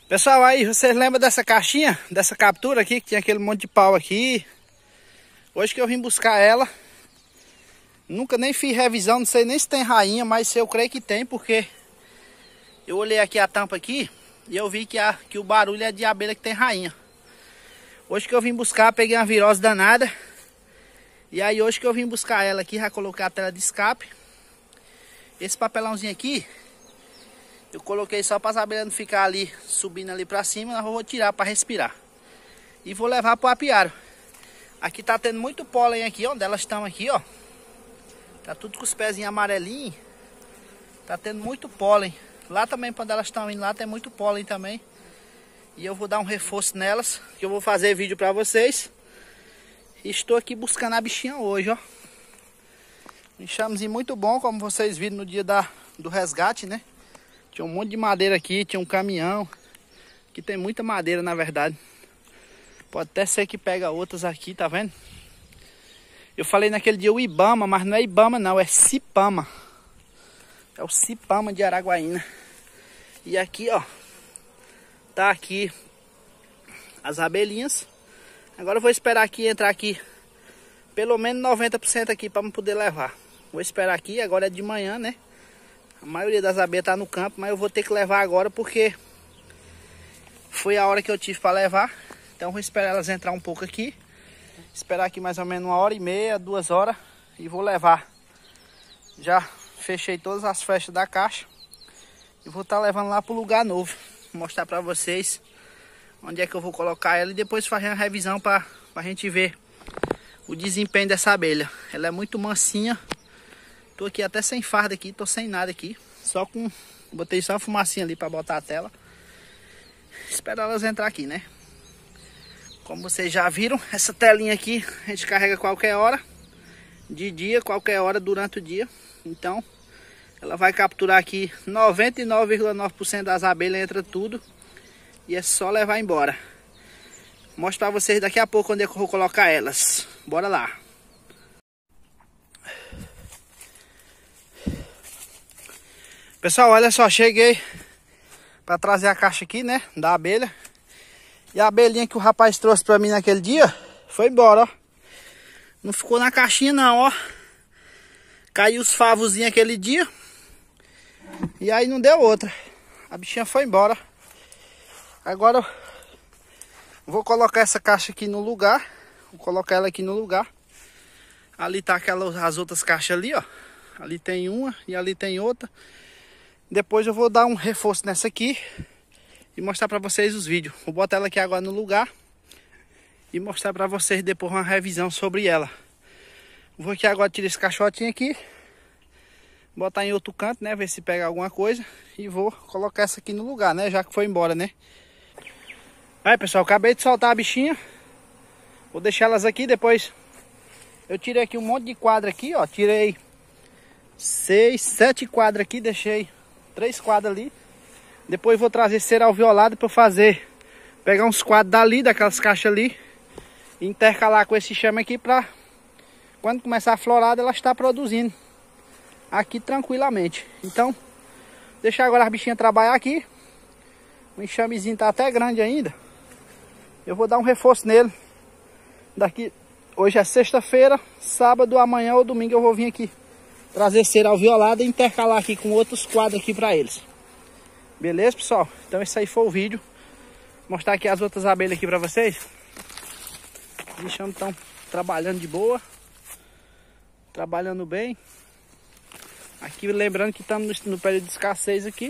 Pessoal, aí vocês lembram dessa caixinha, dessa captura aqui, que tinha aquele monte de pau aqui? Hoje que eu vim buscar ela. Nunca nem fiz revisão, não sei nem se tem rainha, mas eu creio que tem, porque eu olhei aqui a tampa aqui e eu vi que o barulho é de abelha que tem rainha. Hoje que eu vim buscar, peguei uma virose danada. E aí hoje que eu vim buscar ela aqui, já coloquei a tela de escape. Esse papelãozinho aqui, eu coloquei só para as abelhas não ficar ali, subindo ali para cima. Eu vou tirar para respirar. E vou levar para o apiário. Aqui tá tendo muito pólen aqui, onde elas estão aqui, ó. Tá tudo com os pezinhos amarelinhos. Tá tendo muito pólen. Lá também, quando elas estão indo lá, tem muito pólen também. E eu vou dar um reforço nelas, que eu vou fazer vídeo para vocês. Estou aqui buscando a bichinha hoje, ó. Um enxamezinho muito bom, como vocês viram no dia do resgate, né? Tinha um monte de madeira aqui, tinha um caminhão. Aqui tem muita madeira, na verdade. Pode até ser que pega outras aqui, tá vendo? Eu falei naquele dia o Ibama, mas não é Ibama não, é Cipama. É o Cipama de Araguaína. E aqui, ó, tá aqui as abelhinhas. Agora eu vou esperar aqui, entrar aqui pelo menos 90% aqui para poder levar. Vou esperar aqui, agora é de manhã, né? A maioria das abelhas tá no campo, mas eu vou ter que levar agora porque foi a hora que eu tive para levar. Então vou esperar elas entrar um pouco aqui. Esperar aqui mais ou menos 1h30, 2 horas. E vou levar. Já fechei todas as festas da caixa. E vou estar levando lá pro lugar novo. Vou mostrar para vocês onde é que eu vou colocar ela. E depois fazer uma revisão para a gente ver o desempenho dessa abelha. Ela é muito mansinha. Tô aqui até sem farda aqui, tô sem nada aqui. Só com... Botei só a fumacinha ali para botar a tela. Espero elas entrar aqui, né? Como vocês já viram, essa telinha aqui a gente carrega qualquer hora. De dia, qualquer hora durante o dia. Então, ela vai capturar aqui 99,9% das abelhas, entra tudo. E é só levar embora. Mostro para vocês daqui a pouco onde é que eu vou colocar elas. Bora lá. Pessoal, olha só, cheguei para trazer a caixa aqui, né, da abelha. E a abelhinha que o rapaz trouxe para mim naquele dia foi embora, ó. Não ficou na caixinha não, ó. Caiu os favozinhos aquele dia. E aí não deu outra. A bichinha foi embora. Agora vou colocar essa caixa aqui no lugar. Vou colocar ela aqui no lugar. Ali tá as outras caixas ali, ó. Ali tem uma e ali tem outra. Depois eu vou dar um reforço nessa aqui e mostrar para vocês os vídeos. Vou botar ela aqui agora no lugar e mostrar para vocês depois uma revisão sobre ela. Vou aqui agora tirar esse caixotinho aqui, botar em outro canto, né, ver se pega alguma coisa, e vou colocar essa aqui no lugar, né, já que foi embora, né. Aí, pessoal, acabei de soltar a bichinha. Vou deixar elas aqui, depois eu tirei aqui um monte de quadro aqui, ó. Tirei 6, 7 quadros aqui, deixei 3 quadros ali. Depois vou trazer cera alveolada para fazer, pegar uns quadros dali, daquelas caixas ali, e intercalar com esse chame aqui para quando começar a florada ela está produzindo aqui tranquilamente. Então, deixar agora as bichinhas trabalhar aqui. O enxamezinho tá até grande ainda. Eu vou dar um reforço nele. Daqui, hoje é sexta-feira, sábado, amanhã ou domingo eu vou vir aqui trazer cera alveolada e intercalar aqui com outros quadros aqui para eles. Beleza, pessoal? Então esse aí foi o vídeo. Vou mostrar aqui as outras abelhas aqui para vocês. Os bichos estão trabalhando de boa. Trabalhando bem. Aqui lembrando que estamos no período de escassez aqui.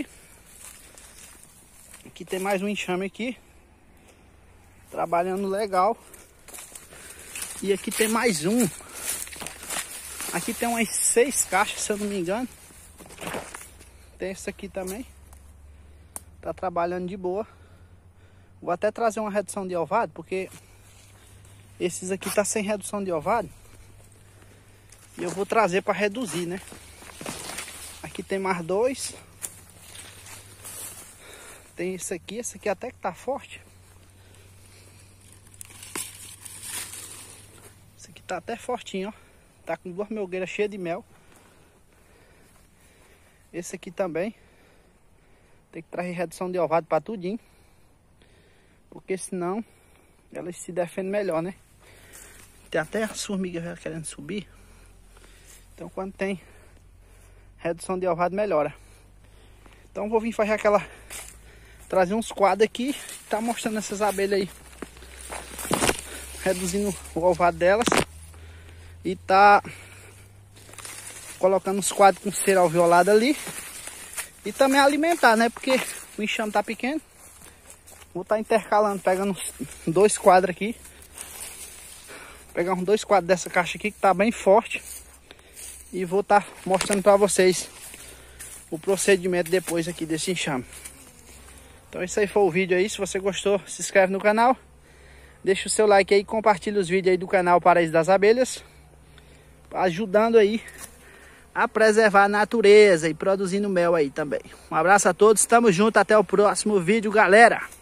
Aqui tem mais um enxame aqui. Trabalhando legal. E aqui tem mais um. Aqui tem umas 6 caixas, se eu não me engano. Tem esse aqui também. Tá trabalhando de boa. Vou até trazer uma redução de ovado, porque esses aqui tá sem redução de ovado. E eu vou trazer para reduzir, né? Aqui tem mais 2. Tem esse aqui até que tá forte. Esse aqui tá até fortinho, ó. Tá com 2 melgueiras cheias de mel. Esse aqui também. Tem que trazer redução de ovado para tudinho. Porque senão elas se defendem melhor, né? Tem até as formigas já querendo subir. Então quando tem redução de ovado melhora. Então vou vir fazer aquela... trazer uns quadros aqui. Tá mostrando essas abelhas aí. Reduzindo o ovado delas. E tá colocando os quadros com cera alveolada ali. E também alimentar, né? Porque o enxame tá pequeno. Vou estar intercalando, pegando uns 2 quadros aqui. Pegar uns 2 quadros dessa caixa aqui que tá bem forte. E vou estar mostrando para vocês o procedimento depois aqui desse enxame. Então esse aí foi o vídeo aí. Se você gostou, se inscreve no canal. Deixa o seu like aí, compartilha os vídeos aí do canal Paraíso das Abelhas. Ajudando aí a preservar a natureza e produzindo mel aí também. Um abraço a todos, tamo junto, até o próximo vídeo, galera!